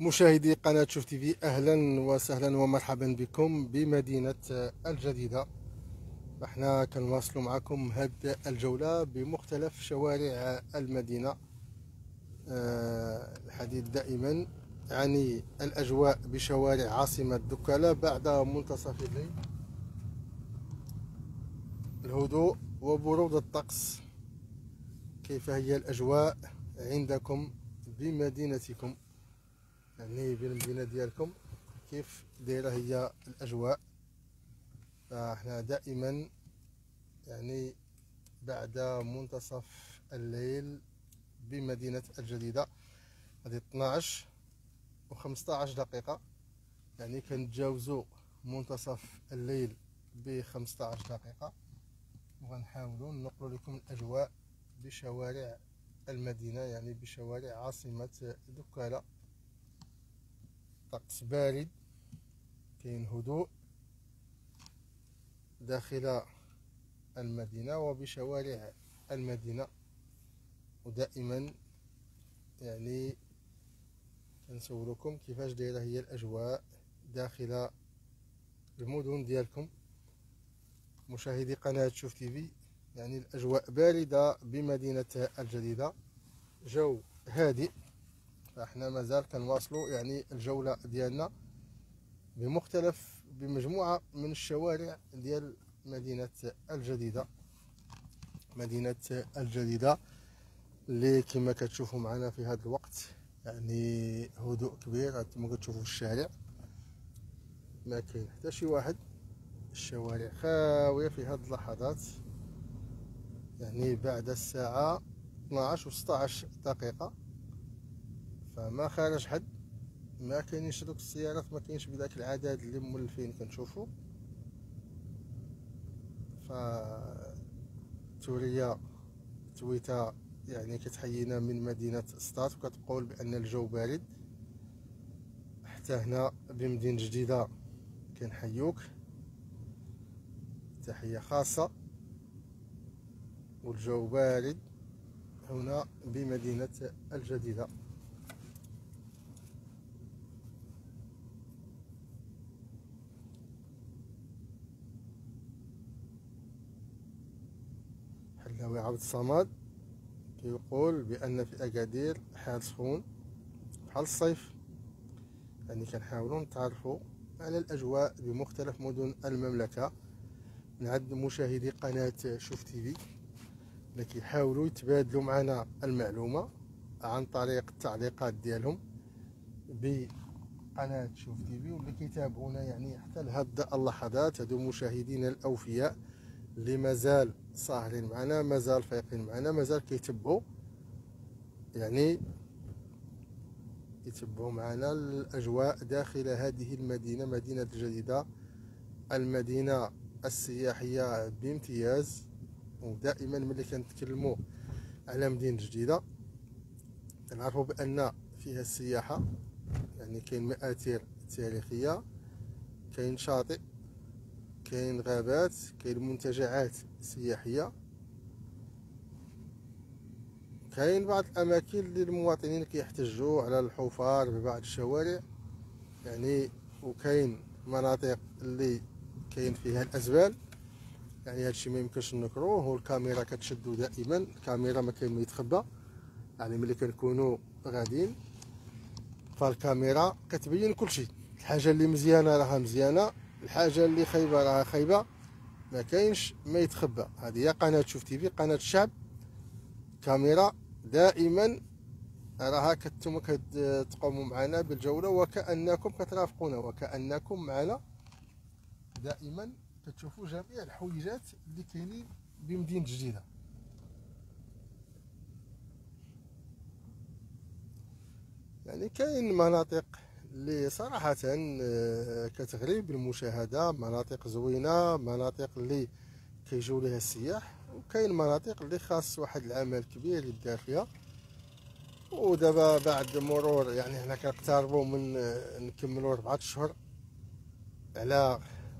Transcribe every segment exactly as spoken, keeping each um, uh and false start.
مشاهدي قناة شوف تيفي، أهلا وسهلا ومرحبا بكم بمدينة الجديدة. احنا كنواصلوا معكم هذه الجولة بمختلف شوارع المدينة. أه الحديث دائما عن الأجواء بشوارع عاصمة دكالة بعد منتصف الليل، الهدوء وبرود الطقس. كيف هي الأجواء عندكم بمدينتكم؟ يعني بالمدينة ديالكم كيف دايره هي الأجواء؟ فاحنا دائما يعني بعد منتصف الليل بمدينة الجديدة، هذه اثناش و خمسطاش دقيقة، يعني كنتجاوزوا منتصف الليل ب خمسطاش دقيقة، وغنحاولوا ننقلوا لكم الأجواء بشوارع المدينة، يعني بشوارع عاصمة دكالة. طقس بارد، كاين هدوء داخل المدينة وبشوارع المدينة، ودائما يعني كنسولكم كيفاش دايره هي الأجواء داخل المدن ديالكم. مشاهدي قناة شوف تيفي، يعني الأجواء باردة بمدينة الجديدة، جو هادئ. فاحنا مازال كنواصلوا يعني الجولة ديالنا بمختلف بمجموعة من الشوارع ديال مدينة الجديدة. مدينة الجديدة اللي كما كتشوفوا معنا في هذا الوقت يعني هدوء كبير. كما كتشوفوا في الشارع ما كاين حتى شي واحد، الشوارع خاوية في هذه اللحظات، يعني بعد الساعة اثناش و ستطاش دقيقة، فما خرج حد، ما كاينينش دوك السيارات، ما كاينش بداك العدد اللي مولفين كنشوفوا. ف توريا تويتا يعني كتحيينا من مدينة سطات وكتقول بأن الجو بارد. حتى هنا بمدينة جديدة كنحيوك تحية خاصة، والجو بارد هنا بمدينة الجديدة. حلاوي عبد الصمد كيقول بأن في أكادير حال سخون بحال الصيف. يعني كنحاولوا نتعرفوا على الأجواء بمختلف مدن المملكة من عند مشاهدي قناة شوف تيفي، اللي كيحاولوا يتبادلوا معنا المعلومة عن طريق التعليقات ديالهم بقناة شوف تيفي، واللي كيتابعونا يعني حتى لهاد اللحظات. هادو مشاهدينا الأوفياء اللي مازال ساهرين معنا، مازال فايقين معنا، مازال كيتبعوا يعني يتبعوا معنا الأجواء داخل هذه المدينة، مدينة الجديدة، المدينة السياحية بامتياز. ودائما ملي كنتكلموا على مدينة جديدة كنعرفوا بأن فيها السياحة، يعني كاين مآثر تاريخية، كاين شاطئ، كاين غابات، كاين منتجعات سياحية، كاين بعض الأماكن اللي المواطنين كيحتجوا على الحفار ببعض الشوارع يعني، وكاين مناطق اللي كاين فيها الأزبال. يعني هادشي ما يمكنش نكروه، والكاميرا كتشدو دائما، الكاميرا ما كاين ما يتخبى. يعني ملي كنكونوا غاديين فالكاميرا كتبين كلشي، الحاجه اللي مزيانه راها مزيانه، الحاجه اللي خايبه راها خايبه، ما كاينش ما يتخبى. هذه هي قناه شوف تيفي، قناه الشعب. كاميرا دائما راها كنتم كتقوموا معنا بالجوله وكانكم كترافقونا، وكانكم معنا دائما كتشوفوا جميع الحويجات اللي كاينين بمدينة جديدة. يعني كاين مناطق اللي صراحة كتغري بالمشاهدة، مناطق زوينة، مناطق اللي كيجيو ليها السياح، وكاين مناطق اللي خاص واحد العمل كبير يدار فيها. ودابا بعد مرور يعني حنا كنقتربوا من نكملوا أربعة أشهر على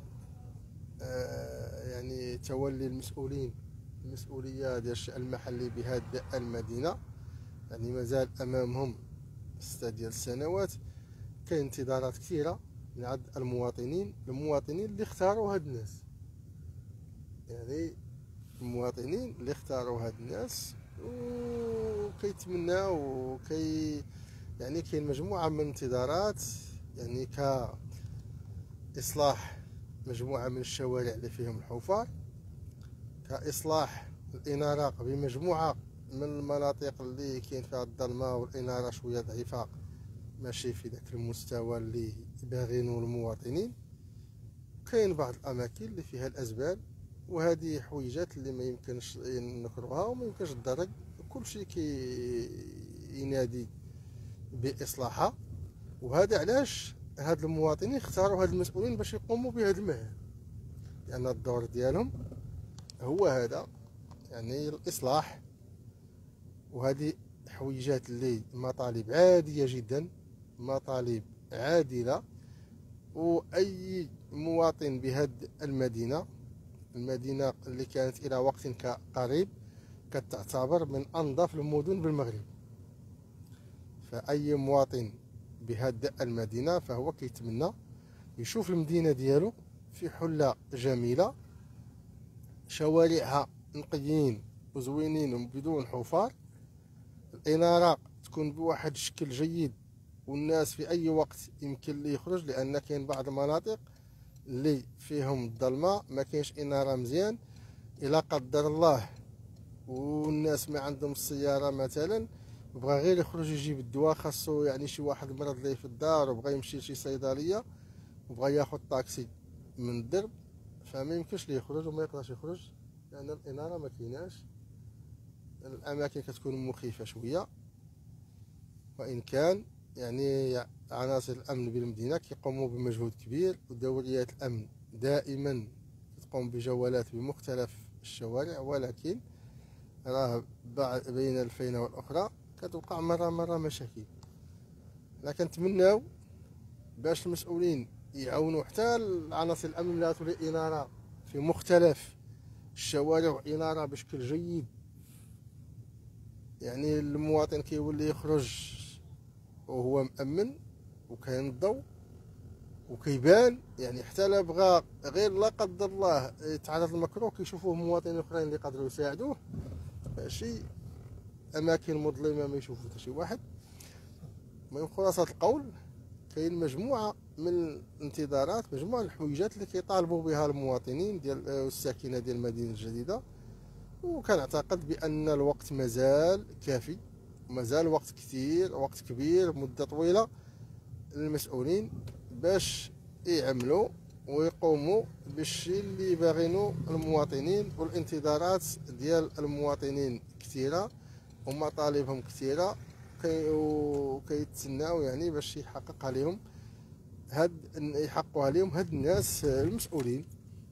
يعني تولي المسؤولين المسؤولية ديال الشأن المحلي بهذه المدينة. يعني مازال أمامهم ستة ديال السنوات كاين انتظارات كثيره من عند المواطنين المواطنين اللي اختاروا هاد الناس، يعني المواطنين اللي اختاروا هاد الناس وكيتمناو وكي يعني كاين مجموعه من الانتظارات، يعني كاصلاح مجموعه من الشوارع اللي فيهم الحفار، كاصلاح الاناره بمجموعه من المناطق اللي كاين فيها الظلمه والاناره شويه ضعيفه ماشي في ذاك المستوى اللي باغينو المواطنين. كاين بعض الاماكن اللي فيها الازبال، وهذه حويجات اللي ما يمكنش نكروها وما يمكنش الدرج، كلشي كي ينادي باصلاحها. وهذا علاش هاد المواطنين اختاروا هاد المسؤولين باش يقوموا بهذه المهام، لان يعني الدور ديالهم هو هذا، يعني الاصلاح. وهذه حويجات اللي مطالب عاديه جدا، مطالب عادله، واي مواطن بهذه المدينه المدينه اللي كانت الى وقت قريب كتعتبر من انظف المدن بالمغرب، فاي مواطن بهذه المدينه فهو كيتمنى يشوف المدينه ديالو في حله جميله، شوارعها نقيين وزوينين وبدون حفار، الاناره تكون بواحد الشكل جيد، والناس في اي وقت يمكن ليه يخرج، لان كاين بعض المناطق اللي فيهم الظلمه ما كاينش اناره مزيان، الا قدر الله والناس ما عندهم السياره مثلا بغى غير يخرج يجيب الدواء، خاصو يعني شي واحد مرض ليه في الدار وبغى يمشي لشي صيدليه وبغى ياخذ طاكسي من الدرب، فما يمكنش ليه يخرج وما يقدرش يخرج لان الاناره ما كايناش. الاماكن كتكون مخيفه شويه، وان كان يعني عناصر الامن بالمدينه كيقوموا بمجهود كبير، ودوريات الامن دائما تقوم بجولات بمختلف الشوارع، ولكن راه بين الفينه والاخرى كتوقع مره مره مشاكل. لكن نتمناو باش المسؤولين يعاونوا حتى عناصر الامن لا تولي اناره في مختلف الشوارع واناره بشكل جيد، يعني المواطن كيولي يخرج وهو مأمن وكاين الضوء وكيبان، يعني حتى لا بغى غير لا قدر الله يتعرض للمكروه كيشوفوه مواطنين اخرين اللي قادروا يساعدوه، ماشي اماكن مظلمه ما يشوفوا حتى شي واحد. المهم خلاصه القول كاين مجموعه من الانتظارات، مجموعه من الحويجات اللي كيطالبوا بها المواطنين ديال الساكنه ديال المدينه الجديده، وكنعتقد بان الوقت مازال كافي، مازال وقت كثير، وقت كبير، مده طويله للمسؤولين باش يعملوا ويقوموا بالشيء اللي باغينو المواطنين. والانتظارات ديال المواطنين كثيره ومطالبهم كثيره، وكيتسناو يعني باش يحقق عليهم هاد يحققوا عليهم هاد الناس المسؤولين.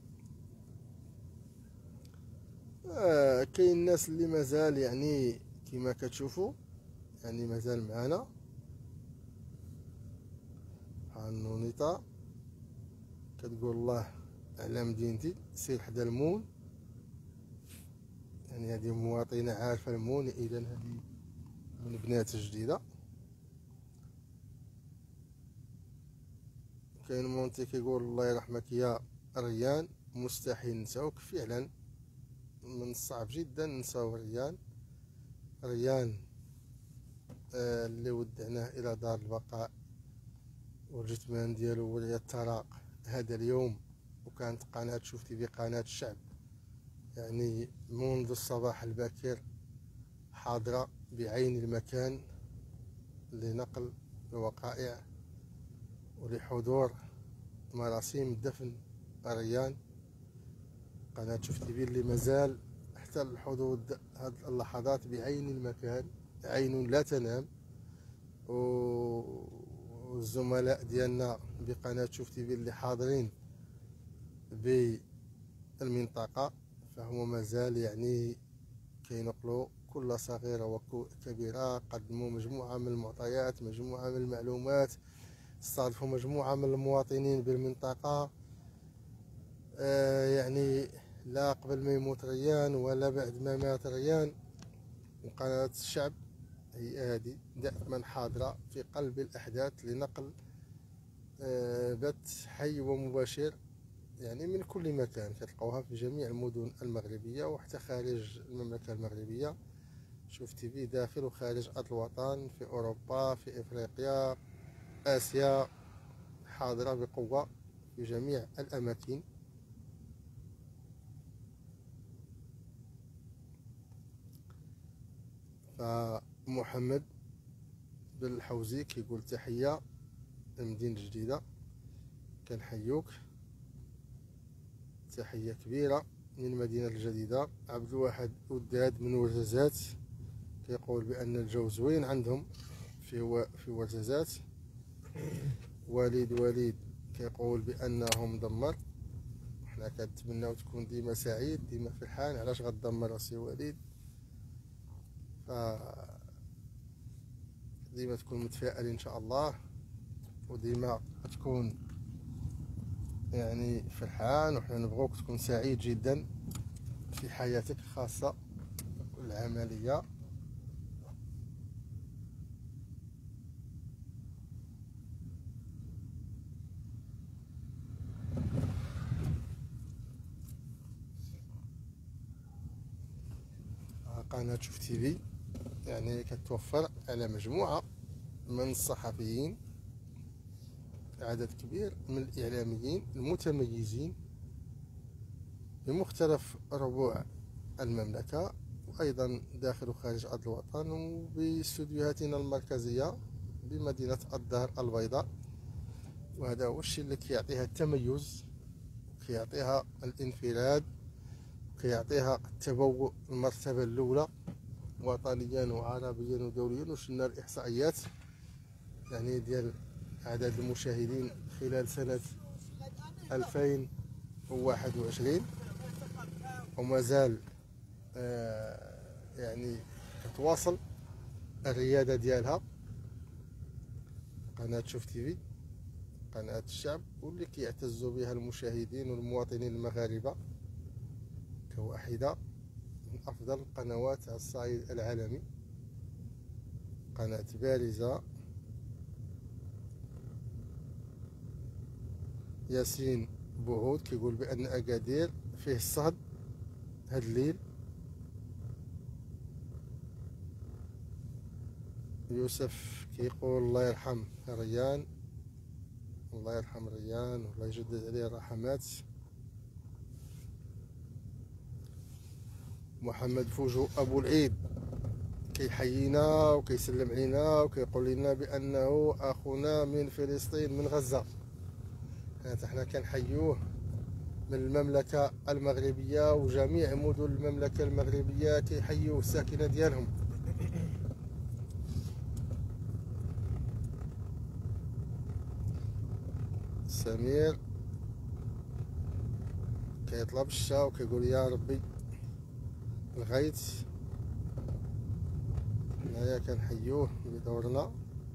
آه كاين الناس اللي مازال يعني كما كتشوفوا يعني مازال معانا. حنونيطه كتقول الله على مدينتي سير حدا المون، يعني هذه مواطنه عارفه المون، اذا هذه من بنات الجديده. كاين مونتي كيقول الله يرحمك يا ريان مستحيل نساوك، فعلا من الصعب جدا نساو ريان ريان آه اللي ودعناه الى دار البقاء والجثمان ديالو ولي التراق هذا اليوم. وكانت قناه شوف تي في قناه الشعب يعني منذ الصباح الباكر حاضره بعين المكان لنقل الوقائع ولحضور مراسيم دفن ريان. قناه شوف تي في اللي مازال حتى الحدود هذه اللحظات بعين المكان، عين لا تنام. والزملاء ديالنا بقناه شوف تي في اللي حاضرين بالمنطقه فهم مازال يعني كينقلوا كل صغيره وكبيره، قدموا مجموعه من المعطيات، مجموعه من المعلومات، استضافوا مجموعه من المواطنين بالمنطقه. آه يعني لا قبل ما يموت ريان ولا بعد ما مات ريان، وقناة الشعب هي هذه دائما حاضرة في قلب الأحداث لنقل آه، بث حي ومباشر يعني من كل مكان، كتلقاوها في جميع المدن المغربية وحتى خارج المملكة المغربية. شوف تيفي داخل وخارج أرض الوطن، في أوروبا، في إفريقيا، آسيا، حاضرة بقوة في جميع الأماكن. فمحمد بن الحوزي كيقول تحية للمدينة الجديدة، كنحيوك، تحية كبيرة من المدينة الجديدة. عبد الواحد وداد من ورزازات كيقول بأن الجو زوين عندهم في و... في ورزازات. وليد وليد كيقول بأنه مدمر. حنا كنتمناو تكون ديما سعيد، ديما فرحان. علاش غتدمر اسي وليد؟ ف ديما تكون متفائل ان شاء الله، وديما تكون يعني فرحان، وحنا نبغوك تكون سعيد جدا في حياتك الخاصة والعملية. قناة شوف تيفي يعني كتوفر على مجموعة من الصحفيين، عدد كبير من الإعلاميين المتميزين بمختلف ربوع المملكة، وأيضا داخل وخارج أرض الوطن، وباستديوهاتنا المركزية بمدينة الدار البيضاء. وهذا هو الشيء اللي كيعطيها التميز، كيعطيها الانفراد، كيعطيها التبوء المرتبة الأولى وطنيا وعربيا ودوليا. وشفنا الإحصائيات يعني ديال عدد المشاهدين خلال سنة ألفين وواحد وعشرين، ومازال آه يعني كتواصل الريادة ديالها قناة شوف تيفي، قناة الشعب، واللي كيعتزوا بها المشاهدين والمواطنين المغاربة كواحدة من أفضل القنوات على الصعيد العالمي. قناة بارزة. ياسين بوهود كيقول بأن أكادير فيه الصهد هاد الليل. يوسف كيقول الله يرحم ريان، الله يرحم ريان والله يجدد عليه الرحمات. محمد فوجو أبو العيد كيحيينا وكيسلم علينا وكيقول لنا بأنه أخونا من فلسطين من غزة. حنا كنحيوه من المملكة المغربية، وجميع مدن المملكة المغربية كيحيوه الساكنة ديالهم. سمير كيطلب الشا وكيقول يا ربي الغيث. حنايا كنحيوه بدورنا.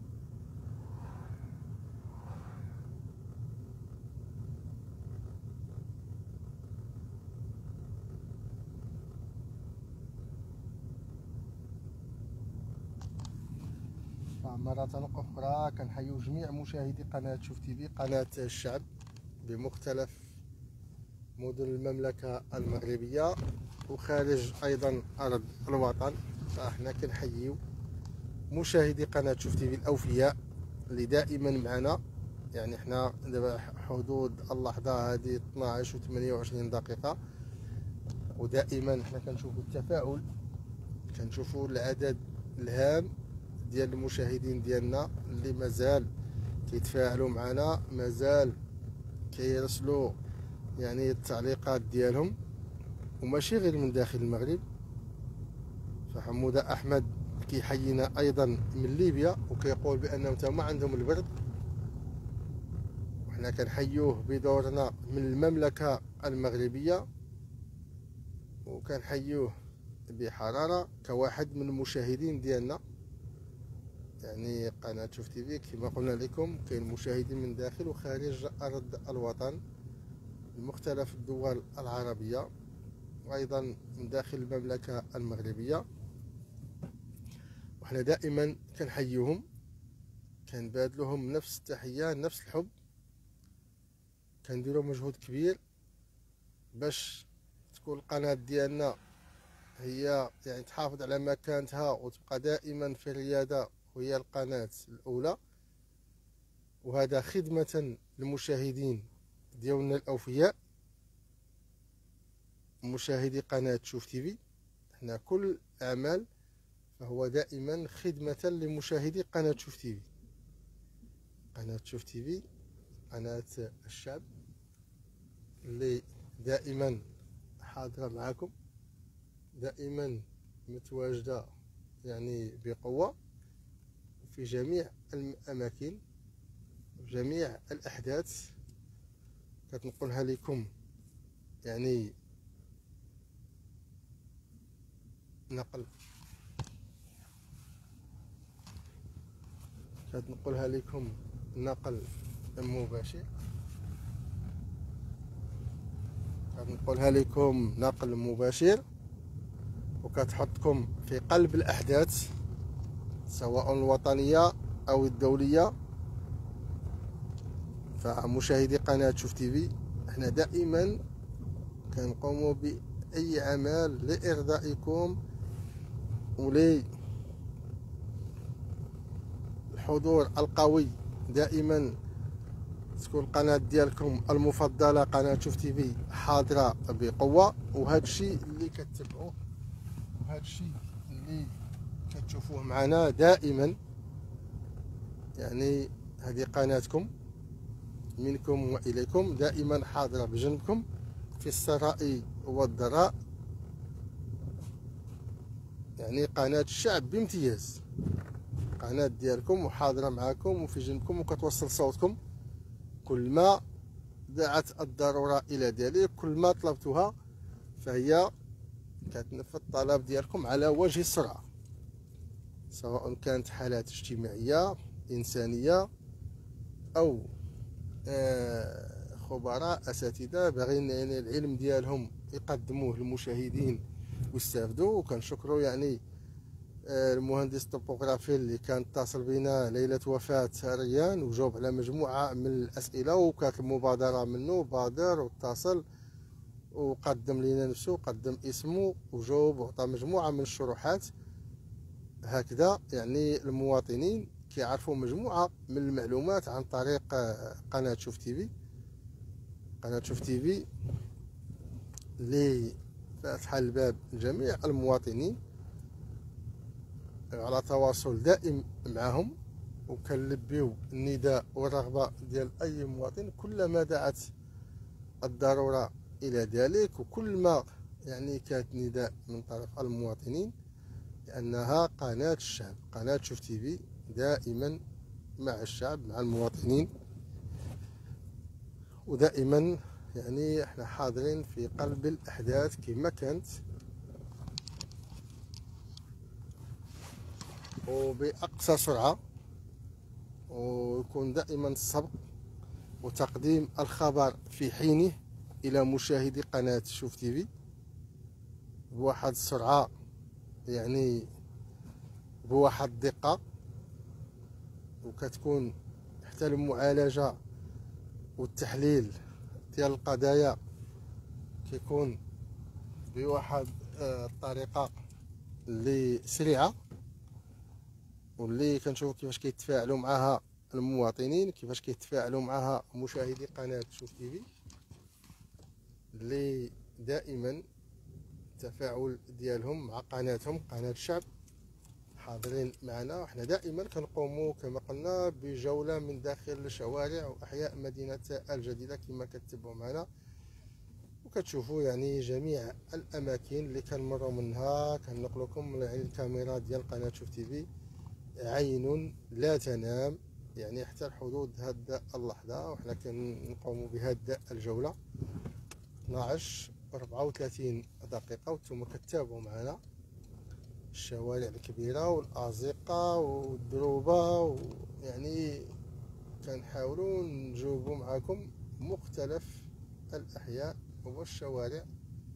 مرة أخرى كنحيو جميع مشاهدي قناة شوف تيفي، قناة الشعب بمختلف مدن المملكة المغربية وخارج أيضا أرض الوطن. فاحنا كنحيو مشاهدي قناة شوف تيفي الأوفياء اللي دائما معنا. يعني حنا دابا حدود اللحظة هذه اثناش و ثمانية وعشرين دقيقة، ودائما حنا كنشوفوا التفاعل، كنشوفوا العدد الهام ديال المشاهدين ديالنا اللي مازال كيتفاعلوا معنا، مازال كيرسلوا يعني التعليقات ديالهم، وماشي غير من داخل المغرب. فحموده احمد كيحيينا ايضا من ليبيا وكيقول بانهم تما عندهم البرد، وحنا كنحيوه بدورنا من المملكه المغربيه، وكنحيوه بحراره كواحد من المشاهدين ديالنا. يعني قناة شوف تيفي كما قلنا لكم كاين مشاهدين من داخل وخارج أرض الوطن، من مختلف الدول العربية، وأيضا من داخل المملكة المغربية. وحنا دائما كنحيوهم، كنبادلوهم نفس التحية نفس الحب كنديروا مجهود كبير باش تكون القناه ديالنا هي يعني تحافظ على مكانتها وتبقى دائما في الرياده وهي القناه الاولى، وهذا خدمه للمشاهدين ديالنا الاوفياء مشاهدي قناه شوف تيفي. حنا كل اعمال فهو دائما خدمه لمشاهدي قناه شوف تيفي. قناه شوف تيفي قناه الشعب اللي دائما حاضره معكم، دائما متواجده يعني بقوه في جميع الاماكن، جميع الاحداث كتنقلها لكم يعني نقل كتنقلها لكم نقل مباشر كنقولها لكم نقل مباشر وكتحطكم في قلب الأحداث سواء الوطنية أو الدولية. فمشاهدي قناة شوف تيفي احنا دائما كنقوموا بأي عمل لإرضائكم ولي الحضور القوي. دائما تكون القناة ديالكم المفضلة قناة شوف تيفي حاضرة بقوة، وهذا الشيء اللي كتتبعوه وهذا الشيء اللي كتشوفوه معنا دائما. يعني هذه قناتكم منكم وإليكم دائما حاضرة بجنبكم في السراء والضراء. يعني قناة الشعب بامتياز، قناة ديالكم وحاضرة معكم وفي جنبكم وكتوصل صوتكم كل ما دعت الضرورة إلى ذلك. كل ما طلبتها فهي كتنفذ الطلب ديالكم على وجه السرعة، سواء كانت حالات اجتماعية إنسانية أو خبراء أساتذة باغيين يعني العلم ديالهم يقدموه للمشاهدين ويستافدوا. وكنشكروا يعني المهندس الطوبوغرافي اللي كان اتصل بنا ليلة وفاة ريان وجاوب على مجموعة من الأسئلة، وكانت المبادرة منه بادر واتصل وقدم لنا نفسه وقدم اسمه وجاوب وعطى مجموعة من الشروحات. هكذا يعني المواطنين كيعرفوا مجموعة من المعلومات عن طريق قناة شوف تيفي. قناة شوف تيفي اللي فاتحة الباب لجميع المواطنين على تواصل دائم معهم، وكنلبيو النداء والرغبة ديال أي مواطن كلما دعت الضرورة إلى ذلك، وكل ما يعني كانت نداء من طرف المواطنين لأنها قناة الشعب. قناة شوف تيفي دائما مع الشعب مع المواطنين، ودائما يعني احنا حاضرين في قلب الأحداث كما كانت وبأقصى سرعة، ويكون دائما السبق وتقديم الخبر في حينه إلى مشاهدي قناة شوف تيفي بواحد السرعة يعني بواحد الدقة، وكتكون حتى المعالجة والتحليل ديال القضايا كيكون بواحد الطريقة اللي سريعة، واللي كنشوفوا كيفاش كيتفاعلوا معها المواطنين، كيفاش كيتفاعلوا معها مشاهدي قناة شوف تيفي اللي دائما التفاعل ديالهم مع قناتهم قناة الشعب حاضرين معنا. وحنا دائما كنقوموا كما قلنا بجولة من داخل الشوارع واحياء مدينة الجديدة كما كتبعوا معنا وكتشوفوا يعني جميع الاماكن اللي كنمروا منها. كنقلكم يعني الكاميرا ديال قناة شوف تيفي عين لا تنام يعني حتى الحدود هاد اللحظة، وحنا كنقوموا بهاد الجولة اثناش أربعة وثلاثين دقيقة وانتم كتابعوا معنا الشوارع الكبيرة والأزقة والدروبة، يعني كنحاولوا نجاوبوا معكم مختلف الأحياء والشوارع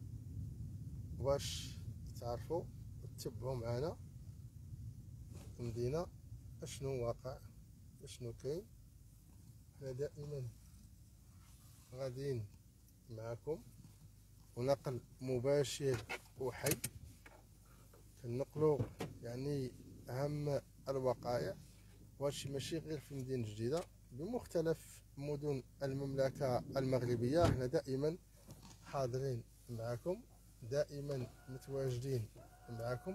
باش تعرفوا تتبعوا معنا المدينة اشنو واقع اشنو كاين. حنا دائما غاديين معكم ونقل مباشر وحي، كنقلوا يعني اهم الوقائع. وهادشي ماشي غير في مدينة جديدة، بمختلف مدن المملكة المغربية احنا دائما حاضرين معكم، دائما متواجدين معكم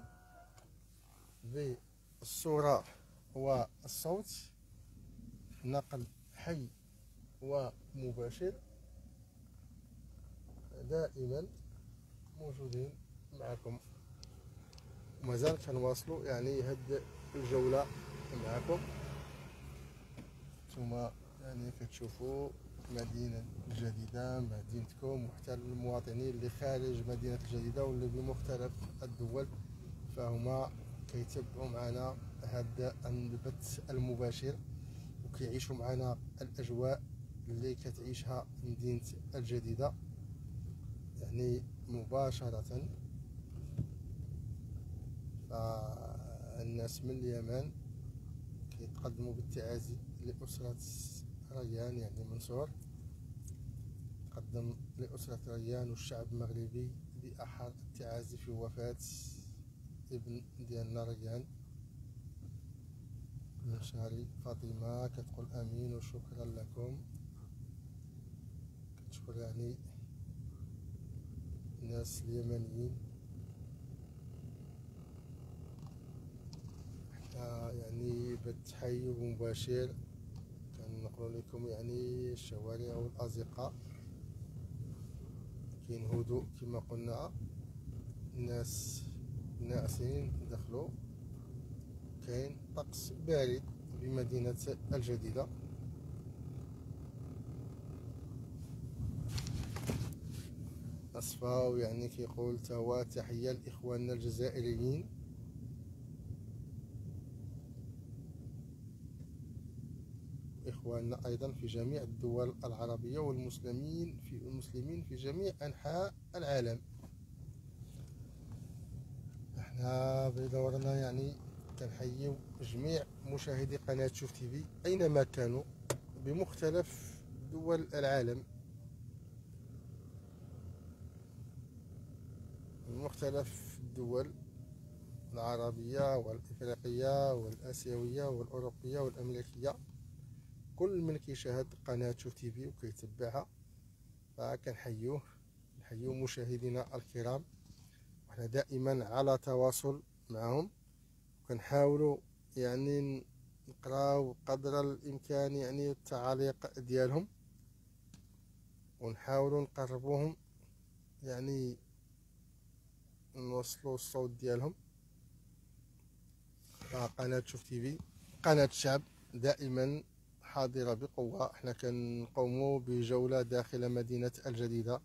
بالصورة والصوت، نقل حي ومباشر، دائما موجودين معكم. ومازال كنواصلوا يعني هاد الجولة معكم. ثم يعني كتشوفوا مدينة الجديدة، مدينتكم، وحتى المواطنين اللي خارج مدينة الجديدة واللي بمختلف الدول فهما كيتبعوا معنا هذا البث المباشر وكيعيشوا معنا الأجواء اللي كتعيشها مدينة الجديدة يعني مباشرة. فالناس من اليمن كيتقدموا بالتعازي لأسرة ريان يعني منصور، تقدم لأسرة ريان والشعب المغربي بأحر التعازي في وفاة ابن ديالنا ريان. من شهري فاطمة كتقول امين وشكرا لكم، كتشكر يعني الناس اليمنيين. حتى يعني بالتحيب مباشر كنقول لكم يعني الشوارع والأزقة كاين هدوء كما قلنا، الناس ناعسين دخلوا، كاين طقس بارد بمدينة الجديدة. أصفاو يعني كيقول توا تحية لإخواننا الجزائريين، إخواننا أيضا في جميع الدول العربية والمسلمين في المسلمين في جميع أنحاء العالم. احنا بدورنا يعني كنحييو جميع مشاهدي قناة شوف تيفي أينما كانوا بمختلف دول العالم، بمختلف الدول العربية والإفريقية والآسيوية والأوروبية والأمريكية. كل من كيشاهد قناة شوف تيفي وكيتبعها فكنحيوه، نحيو مشاهدينا الكرام، وحنا دائما على تواصل معهم، وكنحاولوا يعني نقراو قدر الامكان يعني التعاليق ديالهم ونحاولوا نقربوهم يعني نوصلوا الصوت ديالهم. فقناة شوف تيفي قناة الشعب دائما حاضرة بقوة. احنا كنقوموا بجولة داخل مدينة الجديدة،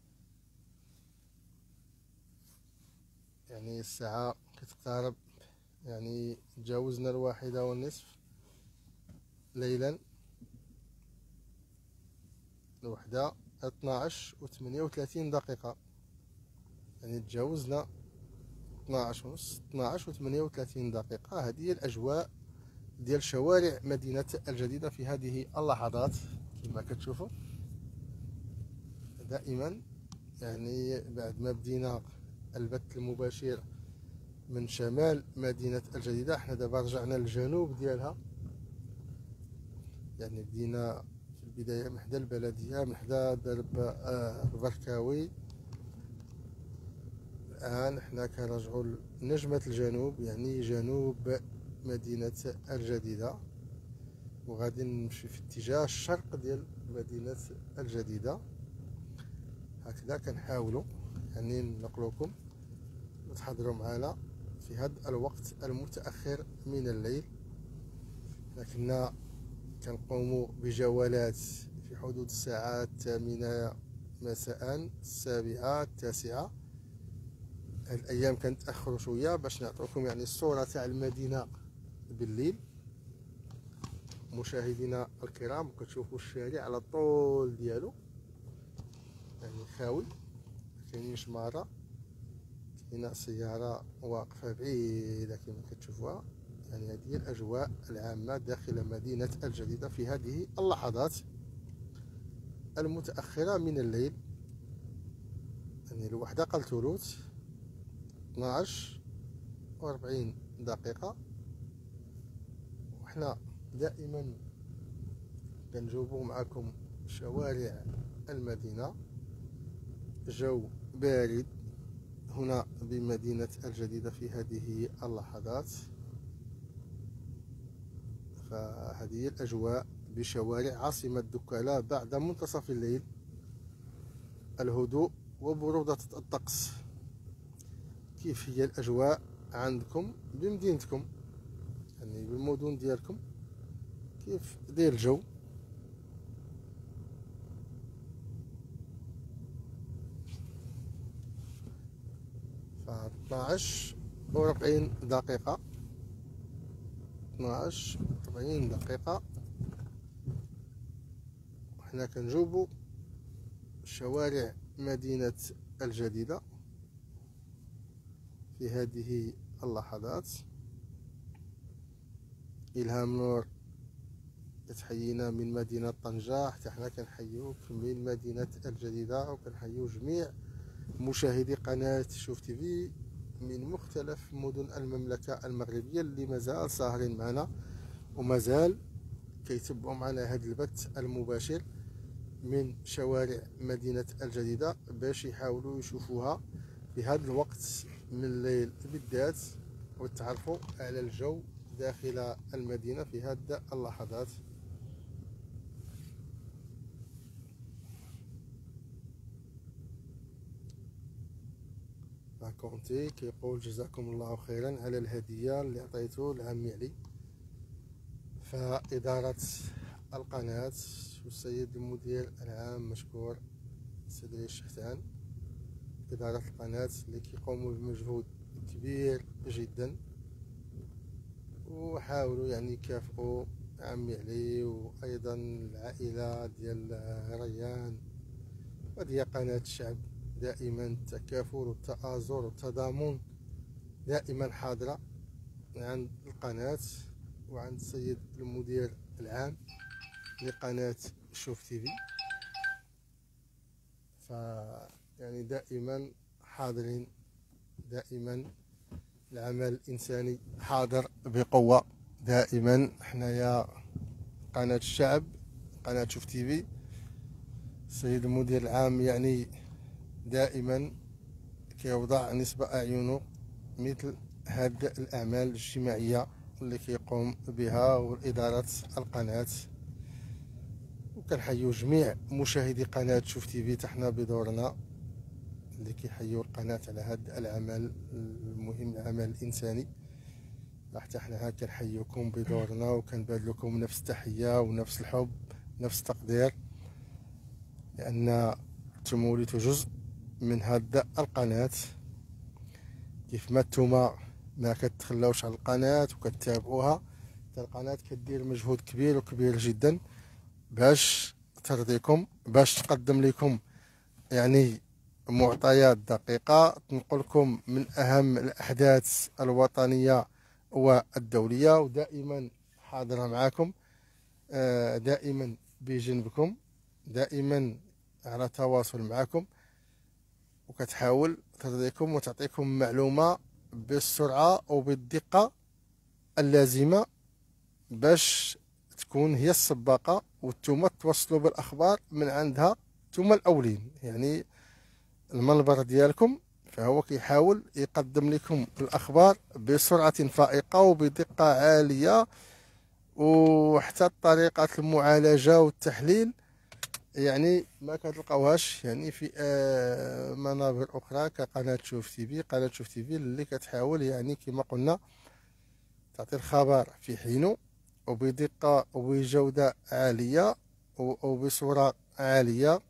يعني الساعة كتقترب، يعني تجاوزنا الواحدة والنصف ليلا، الوحدة اثناعش و ثمانية وثلاثين دقيقة، يعني تجاوزنا اثناعش ونص، اثناعش و ثمانية وثلاثين دقيقة. هذه هي الأجواء ديال شوارع مدينة الجديدة في هذه اللحظات. كما كتشوفوا دائما يعني بعد ما بدينا البث المباشر من شمال مدينة الجديدة، احنا دابا رجعنا للجنوب ديالها، يعني بدينا في البداية من حدا البلدية، من حدا درب البركاوي. الآن حنا كنرجعوا لنجمة الجنوب يعني جنوب مدينة الجديدة، وغادي نمشي في اتجاه الشرق ديال مدينة الجديدة. هكذا كنحاولوا يعني نقلوكم وتحضروا معنا في هذا الوقت المتأخر من الليل. لكننا كنقوموا بجولات في حدود الساعات الثامنة مساء، السابعة، التاسعة. هاد الأيام كنتأخروا شوية باش نعطيكم يعني الصورة تاع المدينة بالليل. مشاهدينا الكرام كتشوفوا الشارع على الطول ديالو يعني خاوي، مكاينينش مارة، كاينه سيارة واقفة بعيدة كما كتشوفوها. يعني هذه هي الأجواء العامة داخل مدينة الجديدة في هذه اللحظات المتأخرة من الليل، يعني الوحدة قل ثلث اثناش وأربعين دقيقة. وحنا دائما كنجوبو معكم شوارع المدينة، جو بارد هنا بمدينة الجديدة في هذه اللحظات. فهذه الأجواء بشوارع عاصمة دكالة بعد منتصف الليل، الهدوء وبرودة الطقس. كيف هي الأجواء عندكم بمدينتكم، يعني بالمدن ديالكم؟ كيف داير الجو؟ ف اثناش وربعين دقيقة اثناش وربعين دقيقة وحنا كنجوبو شوارع مدينة الجديدة في هذه اللحظات. إلهام نور كتحيينا من مدينة طنجة، حتى حنا كنحيوك من مدينة الجديدة، وكنحيو جميع مشاهدي قناة شوف تيفي من مختلف مدن المملكة المغربية اللي مازال ساهرين معنا ومازال كيتبعوا معنا هذا البث المباشر من شوارع مدينة الجديدة، باش يحاولوا يشوفوها في هذا الوقت من الليل بالذات، وتعرفوا على الجو داخل المدينة في هذه اللحظات. كونتي كيقول جزاكم الله خيرا على الهدية اللي عطيتو لعمي علي. فإدارة القناة والسيد المدير العام مشكور سيدي الشحتان، إدارة القناة اللي كيقوموا بمجهود كبير جدا، وحاولوا يعني يكافئوا عمي علي وأيضا العائلة ديال ريان وديال قناة الشعب. دائما التكافل والتآزر والتضامن دائما حاضرة عند القناة وعند السيد المدير العام لقناة شوف تيفي. ف يعني دائما حاضرين، دائما العمل الإنساني حاضر بقوة. دائما حنايا قناة الشعب، قناة شوف تيفي، السيد المدير العام يعني دائما كيوضع نصب أعينه مثل هذه الأعمال الاجتماعية اللي كيقوم بها والإدارة القناة. وكنحيو جميع مشاهدي قناة شوف تيفي تحنا بدورنا اللي كيحيو القناة على هذا العمل المهم، العمل الإنساني. حتى حنا كنحيوكم بدورنا وكنبادلكم نفس التحية ونفس الحب نفس التقدير، لأن نتوما وليتو جزء من هذا القناة. كيف ما نتوما ما كتخلاوش على القناة وكتابعوها، القناة كدير مجهود كبير وكبير جدا باش ترضيكم، باش تقدم لكم يعني معطيات دقيقة تنقل لكم من أهم الأحداث الوطنية والدولية، ودائما حاضرة معكم، دائما بجنبكم، دائما على تواصل معكم، وكتحاول ترضيكم وتعطيكم معلومة بالسرعة وبالدقة اللازمة باش تكون هي السباقة وانتم توصلوا بالأخبار من عندها انتم الأولين. يعني المنبر ديالكم فهو كيحاول يقدم لكم الأخبار بسرعة فائقة وبدقة عالية، وحتى طريقة المعالجة والتحليل يعني ما كتلقاوهاش يعني في منابر اخرى كقناه شوف تيفي. قناه شوف تيفي اللي كتحاول يعني كما قلنا تعطي الخبر في حينه وبدقه وبجوده عاليه وبصوره عاليه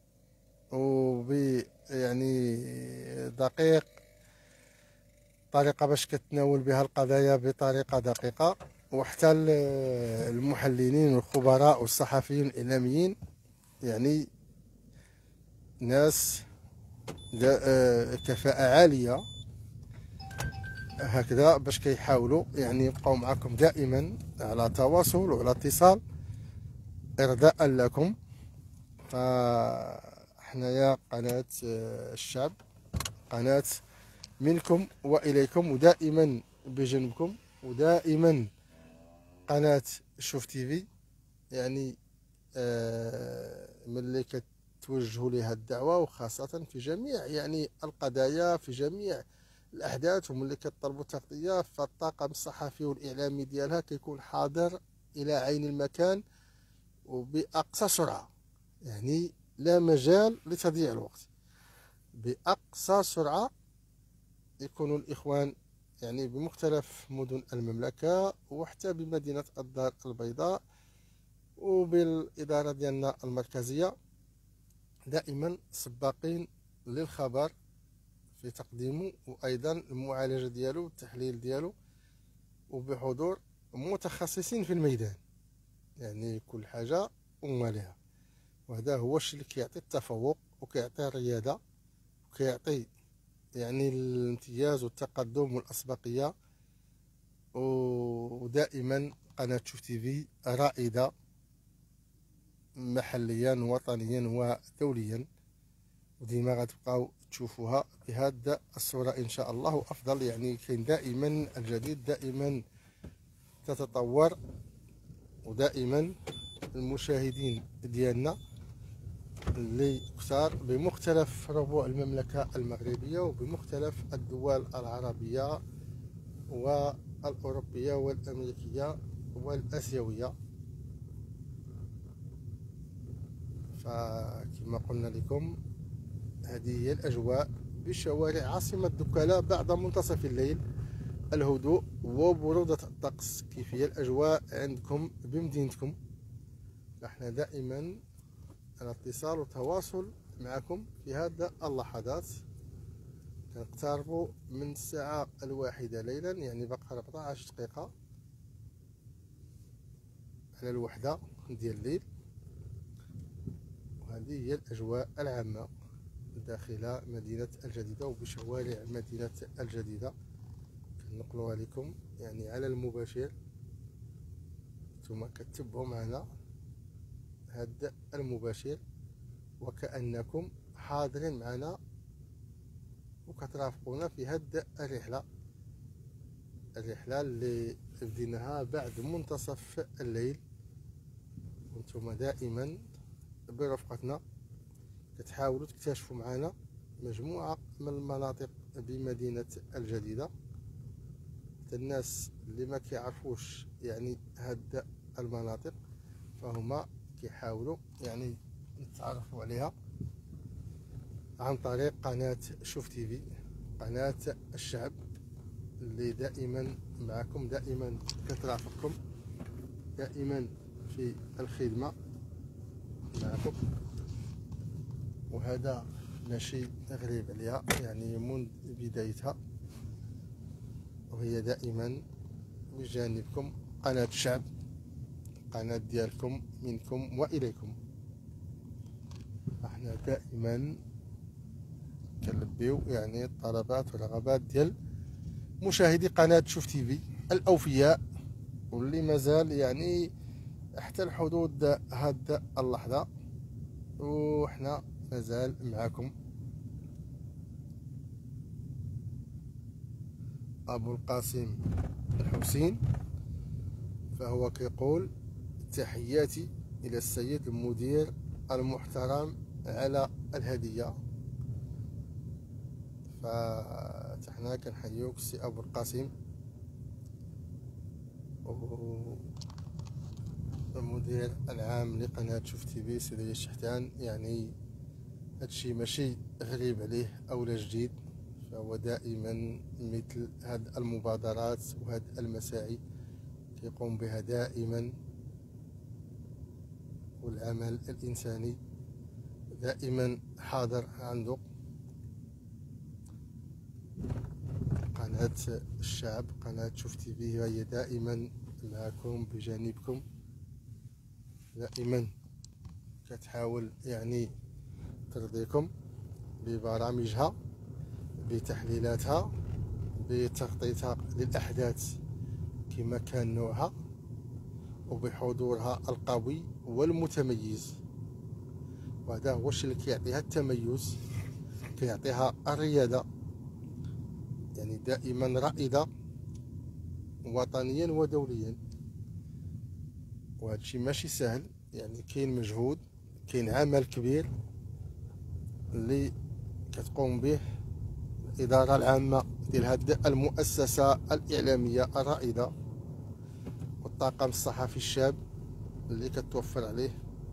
وب يعني دقيق، طريقه باش كتناول بها القضايا بطريقه دقيقه. وحتى المحللين والخبراء والصحفيين الاعلاميين يعني ناس كفاءة عالية هكذا باش كيحاولوا يعني يبقاو معكم دائما على تواصل وعلى اتصال إرضاء لكم. فحنايا قناة الشعب، قناة منكم وإليكم، ودائما بجنبكم، ودائما قناة شوف تيفي. يعني آه ملي كتوجهوا لها الدعوة، وخاصة في جميع يعني القضايا، في جميع الأحداث، وملي كتطلبوا التغطية، فالطاقم الصحفي والإعلامي ديالها كيكون حاضر إلى عين المكان وبأقصى سرعة. يعني لا مجال لتضييع الوقت، بأقصى سرعة يكون الإخوان يعني بمختلف مدن المملكة، وحتى بمدينة الدار البيضاء وبالإدارة ديالنا المركزية، دائما سباقين للخبر في تقديمه، وأيضا المعالجة ديالو والتحليل ديالو، وبحضور متخصصين في الميدان. يعني كل حاجة ومالها، وهذا هو الشيء اللي كيعطي التفوق وكيعطي الريادة وكيعطي يعني الامتياز والتقدم والأسبقية. ودائما قناة شوف تيفي رائدة محليا ووطنيا ودوليا، وديما غتبقاو تشوفوها بهذه الصورة إن شاء الله وأفضل. يعني كاين دائما الجديد، دائما تتطور، ودائما المشاهدين ديالنا اللي كثار بمختلف ربوع المملكة المغربية وبمختلف الدول العربية والأوروبية والأمريكية والآسيوية. فكما قلنا لكم، هذه هي الأجواء بشوارع عاصمة دكالة بعد منتصف الليل. الهدوء وبرودة الطقس، كيف هي الأجواء عندكم بمدينتكم؟ نحن دائما على اتصال وتواصل معكم في هذه اللحظات. نقترب من الساعة الواحدة ليلا، يعني بقى أربعة عشر دقيقة على الوحدة ديال الليل. وهذه هي الأجواء العامة داخل مدينة الجديدة وبشوارع مدينة الجديدة، كنقلوها لكم يعني على المباشر. ثم كتبعوا معنا هذا المباشر وكأنكم حاضرين معنا وكترافقونا في هذه الرحلة الرحلة اللي بديناها بعد منتصف الليل. وانتم دائما برفقتنا كتحاولوا تكتشفوا معنا مجموعة من المناطق بمدينة الجديدة. الناس اللي ما كيعرفوش يعني هاد المناطق فهما كيحاولوا يعني يتعرفوا عليها عن طريق قناة شوف تيفي، قناة الشعب اللي دائما معكم، دائما كترافقكم، دائما في الخدمة معكم. وهذا ماشي غريب عليها، يعني منذ بدايتها وهي دائما بجانبكم. قناة الشعب، قناة ديالكم، منكم وإليكم. احنا دائما كنلبيو يعني الطلبات والرغبات ديال مشاهدي قناة شوف تيفي الأوفياء، واللي مازال يعني حتى الحدود هاد اللحظة وحنا مازال معكم. أبو القاسم الحسين فهو كيقول: تحياتي إلى السيد المدير المحترم على الهدية. فحنا كنحيوك سي أبو القاسم، المدير العام لقناة شوف تيفي سيدي الشحتان. يعني هادشي ماشي غريب عليه أو لا جديد، فهو دائما مثل هاد المبادرات وهاد المساعي كيقوم بها دائما، والعمل الإنساني دائما حاضر عنده. قناة الشعب، قناة شوف تيفي هي دائما معكم بجانبكم، دائما كتحاول يعني ترضيكم ببرامجها، بتحليلاتها، بتغطيتها للأحداث كما كان نوعها، وبحضورها القوي والمتميز. وهذا هو الشيء اللي كيعطيها التميز، كيعطيها الرياده، يعني دائما رائده وطنيا ودوليا. وهذا الشيء ماشي سهل، يعني كاين مجهود، كاين عمل كبير اللي كتقوم به الإدارة العامة ديال هذه المؤسسة الإعلامية الرائدة، والطاقم الصحفي الشاب اللي كتوفر عليه،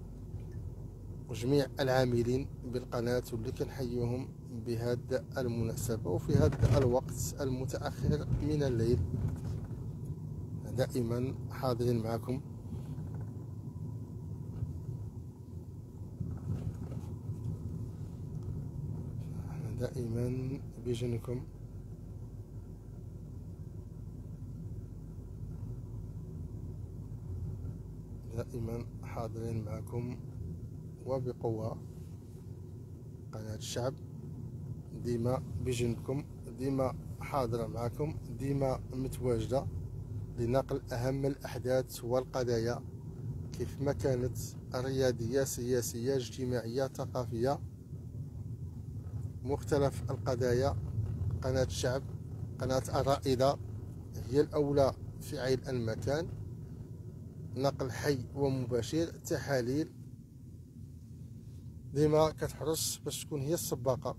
وجميع العاملين بالقناة واللي كنحييهم بهذه المناسبة وفي هذا الوقت المتأخر من الليل. دائما حاضرين معكم. دائما بجنكم. دائما حاضرين معكم وبقوة. قناة الشعب ديما بجنبكم، ديما حاضرة معكم، ديما متواجدة لنقل أهم الأحداث والقضايا كيف ما كانت رياضية سياسية اجتماعية ثقافية، مختلف القضايا. قناة الشعب، قناة الرائدة، هي الأولى في عين المكان، نقل حي ومباشر، تحاليل، ديما كتحرص باش تكون هي السباقة.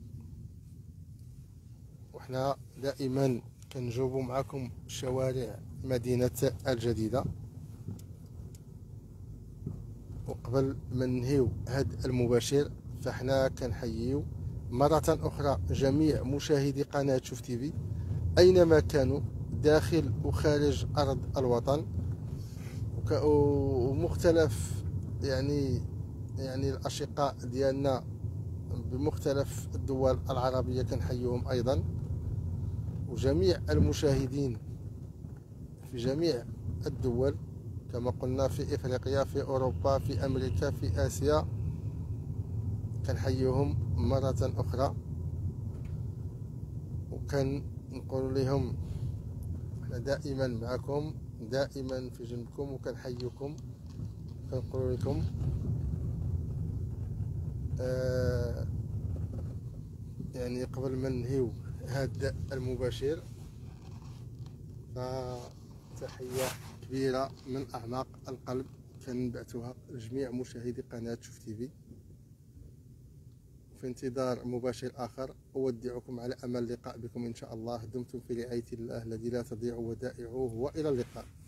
وحنا دائما كنجاوبوا معكم شوارع مدينة الجديدة. وقبل ما ننهيو هاد المباشر فاحنا كنحييو مرة أخرى جميع مشاهدي قناة شوف تيفي أينما كانوا داخل وخارج أرض الوطن، ومختلف يعني يعني الأشقاء ديالنا بمختلف الدول العربية كنحييهم أيضا، وجميع المشاهدين في جميع الدول كما قلنا، في إفريقيا، في أوروبا، في أمريكا، في آسيا، كنحييهم مرة أخرى. وكان نقول لهم احنا دائما معكم، دائما في جنبكم، وكنحييكم. كنقول لكم آه يعني قبل ما ننهيو هذا المباشر فتحية كبيرة من أعماق القلب كنبعثها لجميع مشاهدي قناة شوف تيفي. في انتظار مباشر آخر، أودعكم على أمل اللقاء بكم إن شاء الله. دمتم في رعاية الله الذي لا تضيع ودائعه، وإلى اللقاء.